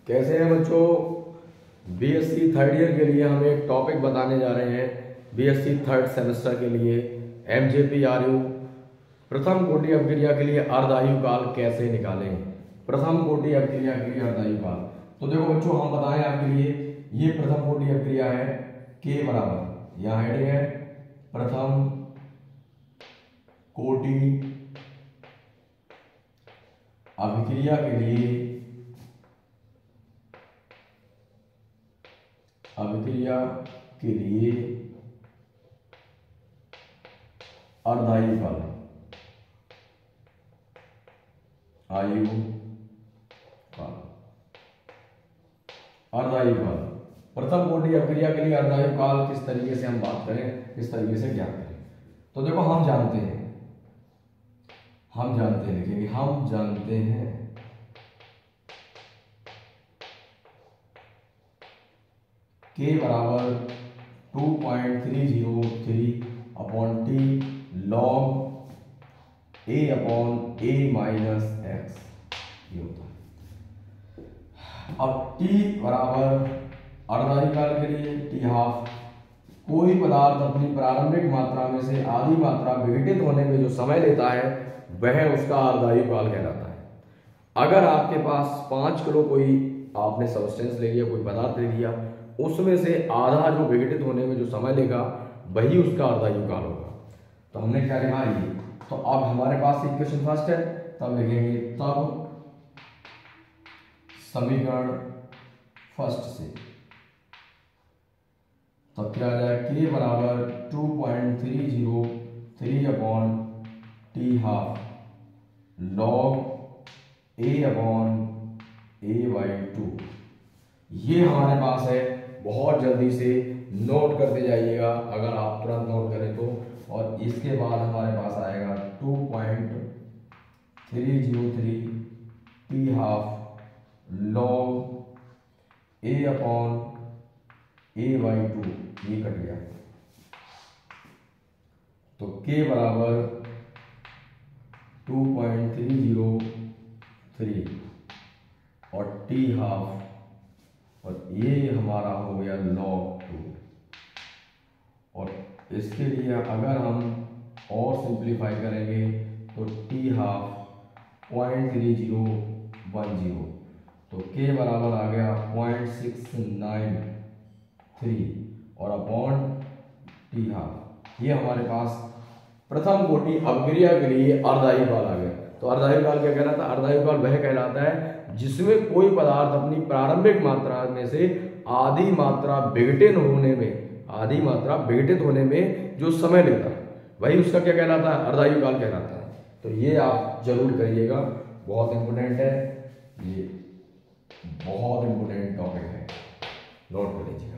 कैसे हैं बच्चों? बीएससी थर्ड ईयर के लिए हम एक टॉपिक बताने जा रहे हैं। बीएससी थर्ड सेमेस्टर के लिए एमजेपीआरयू प्रथम कोटि अपक्रिया के लिए अर्धायु काल कैसे निकालें। प्रथम कोटि अपक्रिया के लिए अर्धायु काल। तो देखो बच्चों, हम बताएं आपके लिए, ये प्रथम कोटि अपक्रिया है के बराबर, यहाँ हेडिंग है प्रथम कोटि अभिक्रिया के लिए अर्धायु काल, आयु काल, अर्धायु काल। प्रथम कोटि अपक्रिया के लिए अर्धायु काल किस तरीके से हम बात करें, किस तरीके से ज्ञात करें। तो देखो, हम जानते हैं लिखेंगे, हम जानते हैं के बराबर 2.303 upon T log A upon A minus X, ये होता है। अब टी बराबर अर्धायु काल के लिए टी हाफ, कोई पदार्थ अपनी प्रारंभिक मात्रा में से आधी मात्रा विघटित होने में जो समय लेता है वह उसका अर्धायु काल कहलाता है। अगर आपके पास 5 किलो कोई आपने सब्सटेंस ले लिया, कोई पदार्थ ले लिया, उसमें से आधा जो विघटित होने में जो समय लेगा वही उसका अर्धायु काल होगा। तो हमने क्या लिखा ये, तो अब हमारे पास इक्वेशन फर्स्ट है, तब लिखेंगे तब समीकरण फर्स्ट से, तब क्या आ जाए के बराबर 2.303 upon T half log A upon A by 2। ये हमारे पास है। बहुत जल्दी से नोट करते जाइएगा अगर आप तुरंत नोट करें तो। और इसके बाद हमारे पास आएगा 2.303 T half log A upon A by 2, ये कट गया। तो के बराबर 2.303 और टी हाफ, और ये हमारा हो गया log 2। और इसके लिए अगर हम और सिंप्लीफाई करेंगे तो टी हाफ 0.3010, तो के बराबर आ गया 0.693 और अपॉन टी हाफ। ये हमारे पास प्रथम कोटि अपक्रिया के लिए अर्धायु काल आ गया। तो अर्धायु काल क्या कहलाता है? अर्धायु काल वह कहलाता है जिसमें कोई पदार्थ अपनी प्रारंभिक मात्रा में से आधी मात्रा विघटित होने में जो समय लेता है वही उसका क्या कहलाता है? अर्धायु काल कहलाता है। तो ये आप जरूर करिएगा, बहुत इंपोर्टेंट है, ये बहुत इंपोर्टेंट टॉपिक है, नोट कर लीजिए।